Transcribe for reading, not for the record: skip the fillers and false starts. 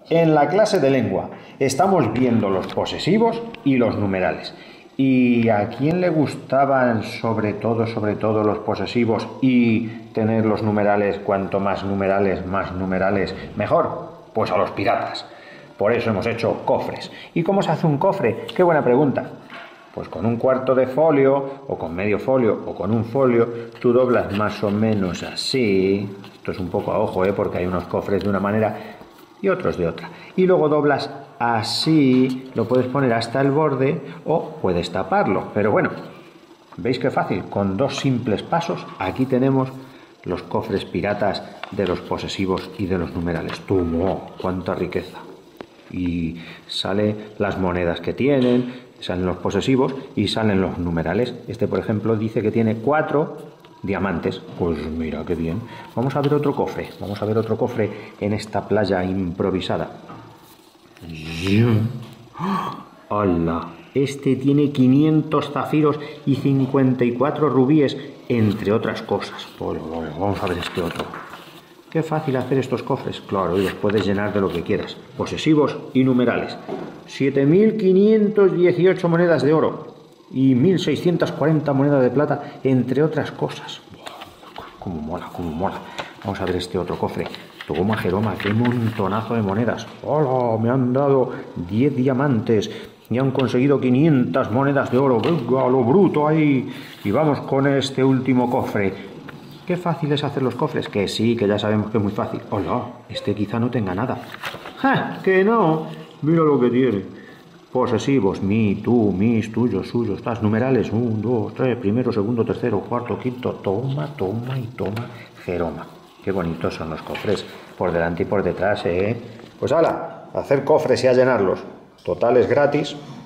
En la clase de lengua estamos viendo los posesivos y los numerales. ¿Y a quién le gustaban sobre todo los posesivos y tener los numerales? Cuanto más numerales, mejor. Pues a los piratas. Por eso hemos hecho cofres. ¿Y cómo se hace un cofre? Qué buena pregunta. Pues con un cuarto de folio, o con medio folio, o con un folio, tú doblas más o menos así. Esto es un poco a ojo, porque hay unos cofres de una manera y otros de otra. Y luego doblas así, lo puedes poner hasta el borde o puedes taparlo. Pero bueno, ¿veis qué fácil? Con dos simples pasos, aquí tenemos los cofres piratas de los posesivos y de los numerales. ¡Tumo! ¡Cuánta riqueza! Y salen las monedas que tienen, salen los posesivos y salen los numerales. Este, por ejemplo, dice que tiene 4 diamantes. Pues mira qué bien. Vamos a ver otro cofre. Vamos a ver otro cofre en esta playa improvisada. ¡Hala! Este tiene 500 zafiros y 54 rubíes, entre otras cosas. Pues vamos a ver este otro. Qué fácil hacer estos cofres. Claro, y los puedes llenar de lo que quieras. Posesivos y numerales. 7.518 monedas de oro y 1.640 monedas de plata, entre otras cosas. ¡Cómo mola, cómo mola! Vamos a ver este otro cofre. Toma, Jeroma, qué montonazo de monedas. ¡Hola! Me han dado 10 diamantes y han conseguido 500 monedas de oro. ¡Venga, lo bruto ahí! Y vamos con este último cofre. Qué fácil es hacer los cofres. Que sí, que ya sabemos que es muy fácil. ¡Hola! Este quizá no tenga nada. ¡Ja! ¡Que no! Mira lo que tiene. Posesivos, mi, tú, mis, tuyos, suyos. Las numerales, 1, 2, 3, primero, segundo, tercero, cuarto, quinto. Toma, toma y toma, Jeroma. Qué bonitos son los cofres, por delante y por detrás, Pues hala, hacer cofres y a llenarlos. Total es gratis.